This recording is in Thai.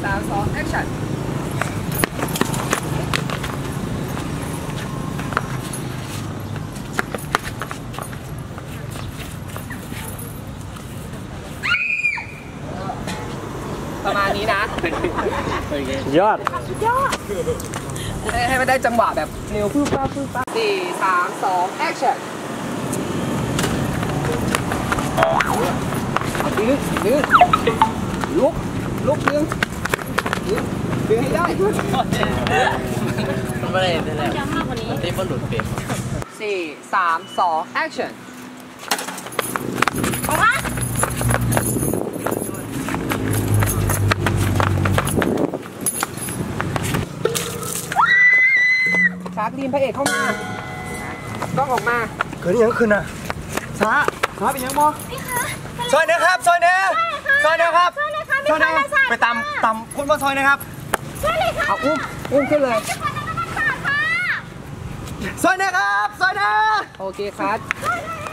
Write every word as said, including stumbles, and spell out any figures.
สามสองแอคชั่นประมาณนี้นะยอดยอดให้ให้มันได้จังหวะแบบเร็วฟื้นฟ้าฟื้นฟ้าสี่สามสองแอคชั่นดึงดึงลุกลุกดึงดึงดึงให้ได้มันไม่ได้เลยย้ำมากกว่านี้ที่มันหลุดเปลี่ยนสี่สามสองแอคชั่นออกมาชาร์กดีมพระเอกเข้ามาต้องออกมาเกิดยังขึ้นอ่ะซาซาเป็นยังบ่นี่ค่ะซอยนะครับซอยเนี้ยซอยเนี้ยครับซอยเลยค่ะมีใครมาใส่ไปตำตำคุณมาซอยนะครับซอยเลยค่ะเอาอุ้มอุ้มขึ้นเลยซอยเนี้ยครับซอยเนี้ยโอเคครับ